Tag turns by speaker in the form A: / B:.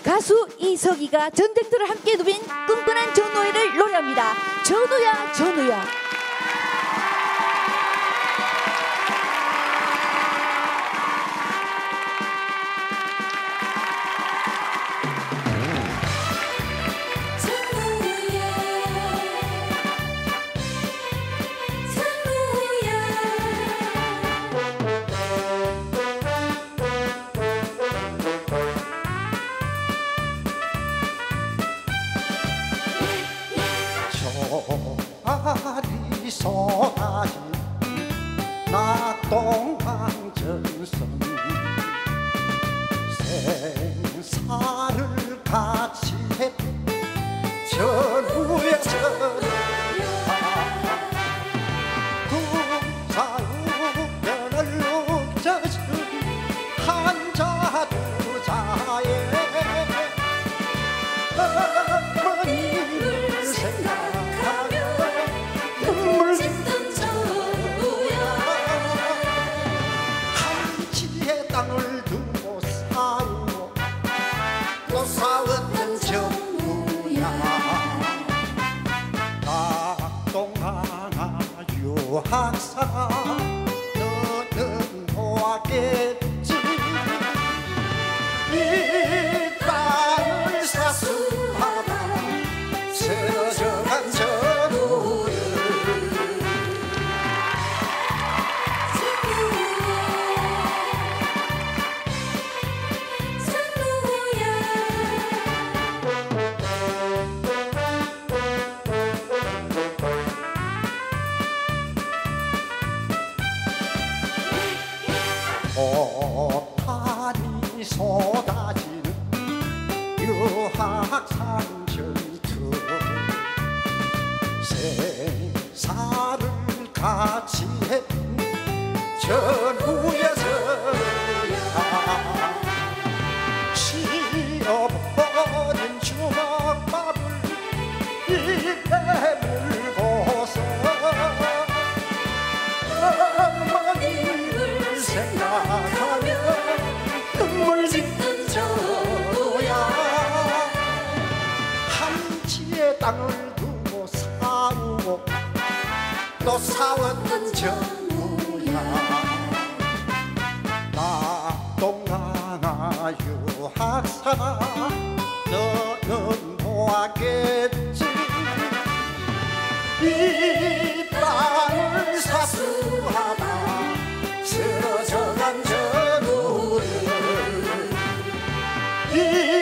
A: 가수 이석이가 전쟁터를 함께 누빈 끈끈한 전우회를 노래합니다. 전우야 전우야.
B: 아리 쏟아진 낙동강전선 생사를 같이 했던 전우야 전우야 구사우변을 욱져준 한자 두자에 어머니를 생각하며 눈물 짓던 전우야 한지의 땅을 두고 싸우고 또 싸웠던 전우야 낙동강아 유학사 너는 보았겠지 이 땅을 사수하다 쓰러져간 전우를 오탄이 쏟아지는 유학산 전투 생사를 같이 했던 전우야 전우야 쉬어버린 주먹밥을 입에 물고서 어머니를 생각하며 눈물 짓던 전우야 한지의 땅을 두고 싸우고 또 싸웠던 전우야 낙동강아 유학사 너는 보았겠지 이 땅을 사수하다 쓰러져간 전우를